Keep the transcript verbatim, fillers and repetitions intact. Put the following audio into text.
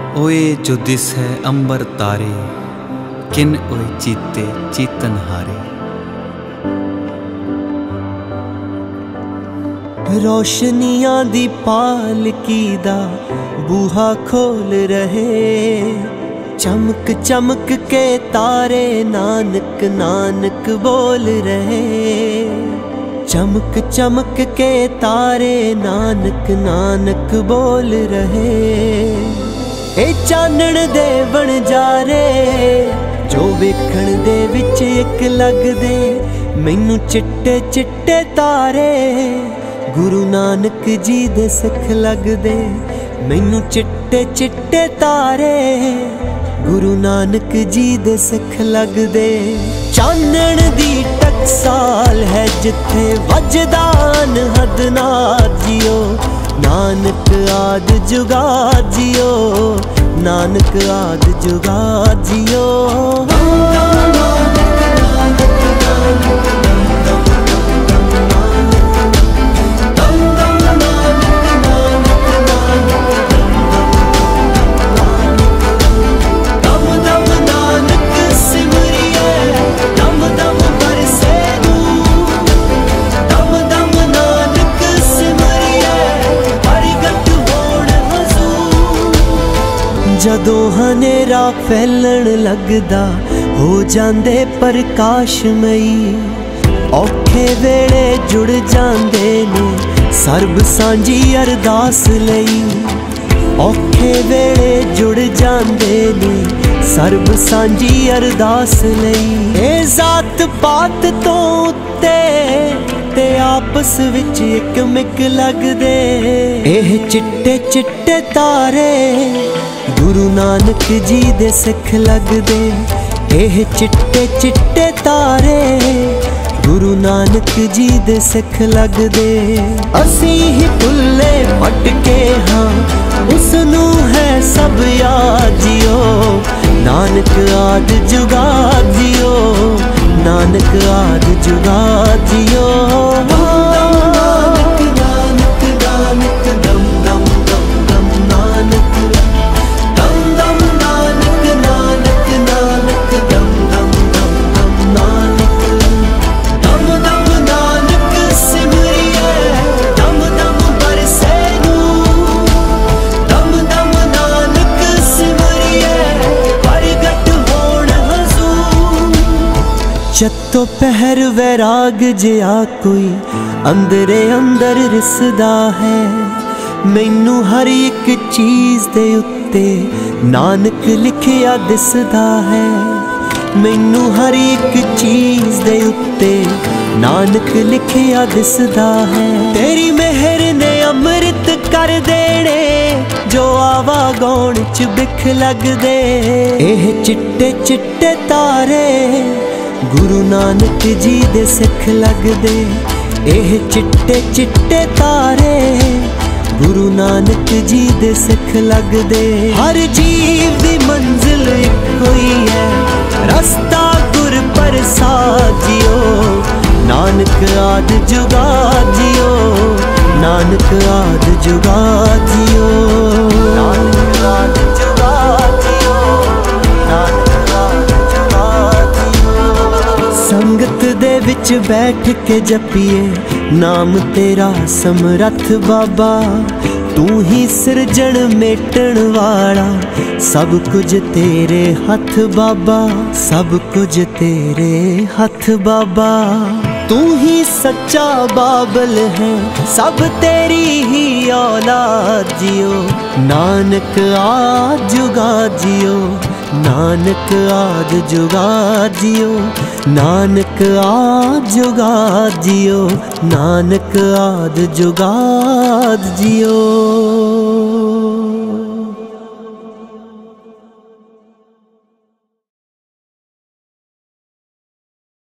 ओए जो दिस है अंबर तारे, किन ओए चीते चीतन हारे। रोशनियां दी पालकी दा बूहा खोल रहे, चमक चमक के तारे नानक नानक बोल रहे। चमक चमक के तारे नानक नानक बोल रहे। ए चानण दे बनजारे जो वेखण दे विच इक लगदे, मैनू चिट्टे चिट्टे तारे गुरु नानक जी दे सिख लगदे। मैनू चिट्टे चिट्टे तारे गुरु नानक जी दे सिख लगदे। चानण दी टकसाल है जिथे वजदा अनहद नाद जियो, नानक आद जुगा जियो, नानक आद जुगा जियो। जदों हनेरा फैलन लगदा हो जांदे प्रकाशमई, औखे वेले जुड़ जांदे ने सर्ब सांझी अरदास लई। औखे वेले जुड़ जांदे ने सर्ब सांझी अरदास लई। ए जात पात तो उत्ते ते आपस विच इक मिक लगदे, एह चिट्टे चिट्टे तारे गुरु नानक जी दे सिख लगदे। एह चिट्टे चिट्टे तारे गुरु नानक जी दे सिख लगदे। असी ही भुल्ले भटके हाँ उसनू है सब याद जियो, नानक आद जुगा जियो, नानक आद जुगा जियो। चत्तो पहर वैराग जिया कोई अंदरे अंदर रिसदा है, मैनू हर एक चीज दे उत्ते नानक लिखिया दिसदा है। मैनू हर एक चीज दे उत्ते नानक लिखिया दिसदा है। तेरी मेहर ने अमृत कर देने जो आवा गौण च बिख लगदे। एह चिट्टे चिट्टे तारे गुरु नानक जी दे सिख लगदे। एह चिट्टे चिट्टे तारे गुरु नानक जी दे सिख लगदे। हर जीव दी मंजिल इक्को ही है, रस्ता गुर प्रसाद जियो, नानक आद जुगा जियो, नानक आद जुगा जियो, नानक आद जुगा जियो, नानक आद जुगा जियो। संगत दे विच बैठ के जपिए नाम तेरा समरथ बाबा, तू ही सिरजण मेटण वाला, सब कुछ तेरे हथ बाबा, सब कुछ तेरे हथ बाबा। तू ही सच्चा बाबल है, सब तेरी ही औलाद जियो, नानक आद जुगा जियो, नानक आद जुगा जियो, नानक आद जुगा जियो, नानक आद जुगा जियो।